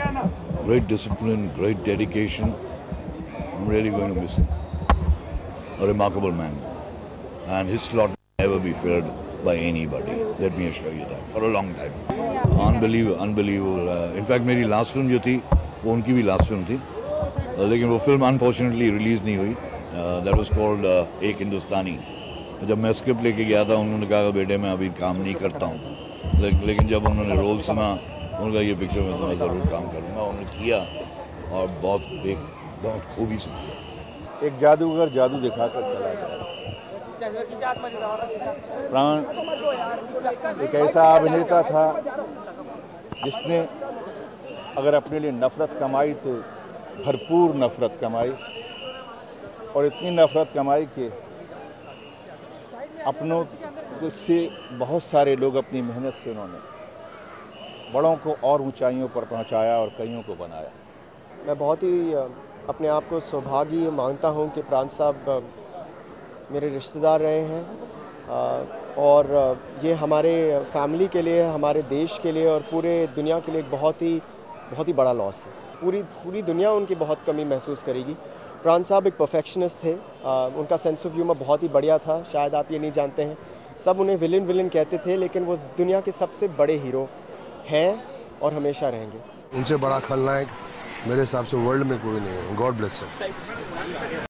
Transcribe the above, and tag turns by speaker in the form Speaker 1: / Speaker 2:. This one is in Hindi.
Speaker 1: great discipline, great dedication. I'm really going to miss him. A remarkable man. And his slot will never be filled by anybody. Let me assure you that. For a long time. Unbelievable. In fact, मेरी last film जो थी, वो उनकी भी last film थी. लेकिन वो film unfortunately release नहीं हुई. That was called एक हिंदुस्तानी. जब मैं स्क्रिप्ट लेके गया था, उन्होंने कहा बेटे मैं अभी काम नहीं करता हूँ. लेकिन जब उन्होंने रोल सुना, उनका ये पिक्चर में तो मैं ज़रूर काम करूँगा. उन्होंने किया और बहुत खूबी से किया.
Speaker 2: एक जादूगर जादू दिखाकर चला गया. प्राण एक ऐसा अभिनेता था जिसने अगर अपने लिए नफ़रत कमाई तो भरपूर नफ़रत कमाई, और इतनी नफ़रत कमाई कि अपनों से बहुत सारे लोग अपनी मेहनत से उन्होंने बड़ों को और ऊंचाइयों पर पहुंचाया और कईयों को बनाया.
Speaker 3: मैं बहुत ही अपने आप को सौभाग्य मानता हूं कि प्राण साहब मेरे रिश्तेदार रहे हैं, और ये हमारे फैमिली के लिए, हमारे देश के लिए और पूरे दुनिया के लिए एक बहुत ही बड़ा लॉस है. पूरी दुनिया उनकी बहुत कमी महसूस करेगी. प्राण साहब एक परफेक्शनिस्ट थे. उनका सेंस ऑफ ह्यूमर बहुत ही बढ़िया था. शायद आप ये नहीं जानते हैं. सब उन्हें विलन कहते थे, लेकिन वो दुनिया के सबसे बड़े हीरो हैं और हमेशा रहेंगे.
Speaker 4: उनसे बड़ा खलनायक मेरे हिसाब से वर्ल्ड में कोई नहीं है. God bless him.